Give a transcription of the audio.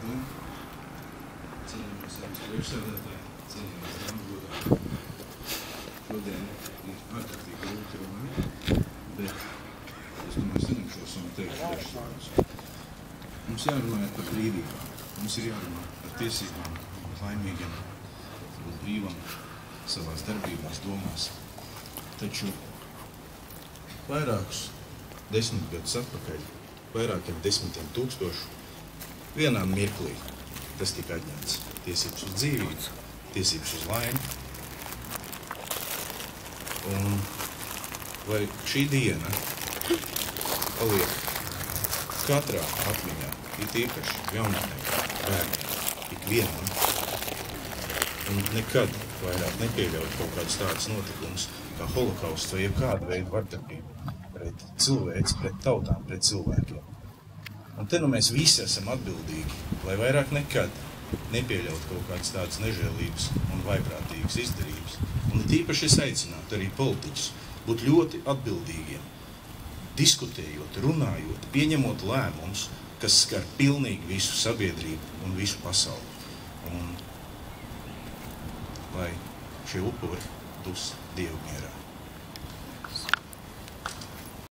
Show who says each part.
Speaker 1: Un cienījamais priekšsēdētāji, cienījamās dāmas godā. Šodien ir ārkārtīgi grūti runāt, bet es domāju, saņemšos un teikšu priekšsēdētājus. Mums jārunā par brīvībām. Mums ir jārunā par tiesībām, laimīgam, būt brīvam savās darbībās, domās. Taču vairākus 10 gadus atpakaļ, vairākiem 10 tūkstošu, vienā mirklī tas tika atņemts. Tiesības uz dzīvību, tiesības uz laimi. Un vai šī diena paliek katrā atmiņā, it īpaši jaunākajiem bērniem, ikvienam, un nekad vairāk nepieļaut kaut kādus tādus notikumus kā holokausts vai jebkāda veida vardarbība pret cilvēci, pret tautām, pret cilvēkiem. Un te nu mēs visi esam atbildīgi, lai vairāk nekad nepieļaut kaut kādas tādas nežēlības un vaiprātīgas izdarības. Un tīpaši es aicinātu arī politiķus būt ļoti atbildīgiem, diskutējot, runājot, pieņemot lēmumus, kas skar pilnīgi visu sabiedrību un visu pasauli. Un lai šie upuri dus Dievu mierā.